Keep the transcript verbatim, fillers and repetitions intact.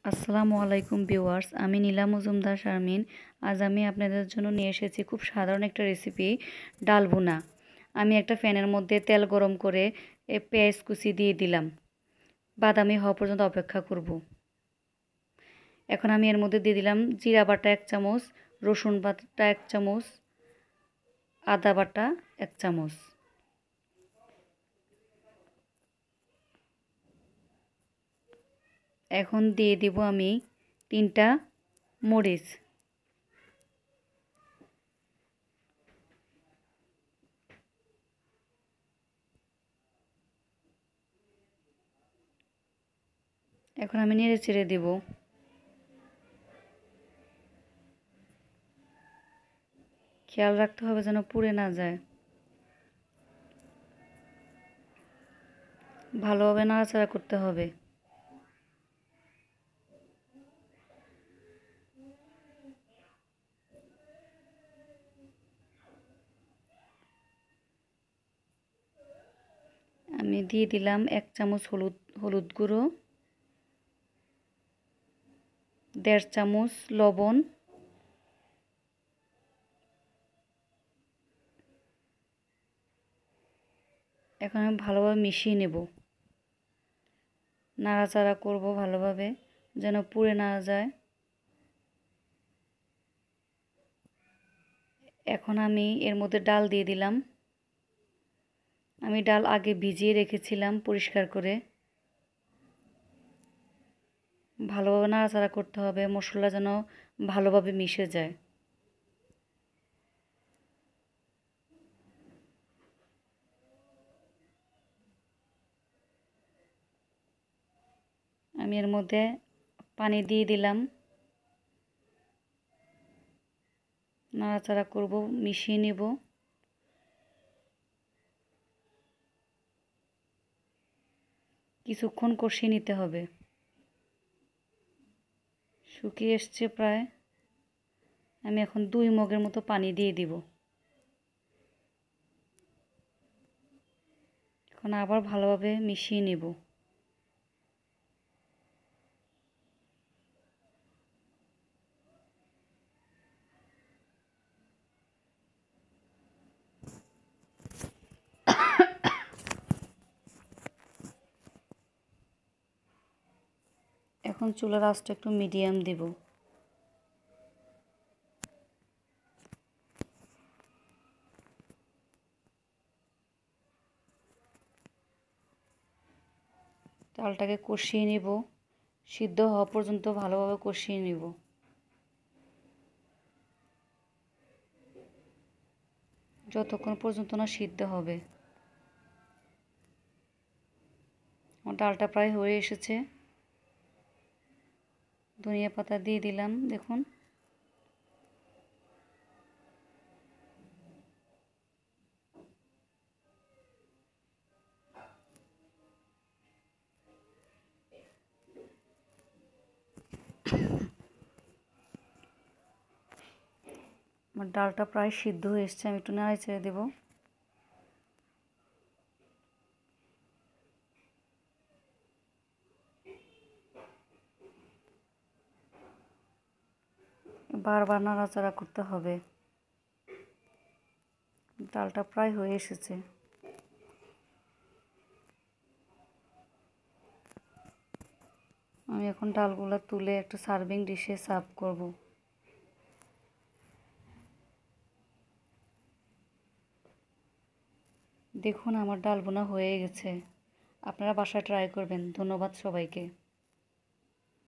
আসসালামু আলাইকুম ভিউয়ার্স, আমি নীলা মজুমদার শারমিন। আজ আমি আপনাদের জন্য নিয়ে এসেছি খুব সাধারণ একটা রেসিপি, ডাল ভুনা। আমি একটা প্যানের মধ্যে তেল গরম করে পেঁয়াজ কুচি দিয়ে দিলাম। বাদামি হওয়া পর্যন্ত অপেক্ষা করব। এখন আমি এর মধ্যে দিয়ে দিলাম জিরা বাটা এক চামচ, রসুন বাটা এক চামচ, আদা বাটা এক চামচ। এখন দিয়ে দিব আমি তিনটা মরিচ। এখন আমি নেড়ে চেড়ে দেব। খেয়াল রাখতে হবে যেন পুড়ে না যায়। ভালোভাবে নাড়াচাড়া করতে হবে। আমি দিয়ে দিলাম এক চামচ হলুদ হলুদ গুঁড়ো, দেড় চামচ লবণ, এখন আমি ভালোভাবে মিশিয়ে নেব। নাড়াচাড়া করব ভালোভাবে যেন পুড়ে না যায়। এখন আমি এর মধ্যে ডাল দিয়ে দিলাম। আমি ডাল আগে ভিজিয়ে রেখেছিলাম পরিষ্কার করে। ভালোভাবে নাড়াচাড়া করতে হবে, মশলা যেন ভালোভাবে মিশে যায়। আমি এর মধ্যে পানি দিয়ে দিলাম। নাড়াচাড়া করব, মিশিয়ে নেব। কিছুক্ষণ কষিয়ে নিতে হবে। শুকিয়ে এসছে প্রায়। আমি এখন দুই মগের মতো পানি দিয়ে দিব। এখন আবার ভালোভাবে মিশিয়ে নেব। এখন চুলার আঁচটা একটু মিডিয়াম দেব। ডালটাকে কষিয়ে নেব, সিদ্ধ হওয়া পর্যন্ত ভালোভাবে কষিয়ে নেব। যতক্ষণ পর্যন্ত না সিদ্ধ হবে। আমার ডালটা প্রায় হয়ে এসেছে। ধনিয়া পাতা দিয়ে দিলাম, দেখুন। আমার ডালটা প্রায় সিদ্ধ হয়ে এসেছে, আমি একটু নাড়াই ছেড়ে দেব। বারবার নাড়াচাড়া করতে হবে। ডালটা প্রায় হয়ে এসেছে। আমি এখন ডালগুলো তুলে একটা সার্ভিং ডিশে সার্ভ করব। দেখুন আমার ডাল বোনা হয়ে গেছে। আপনারা বাসায় ট্রাই করবেন। ধন্যবাদ সবাইকে।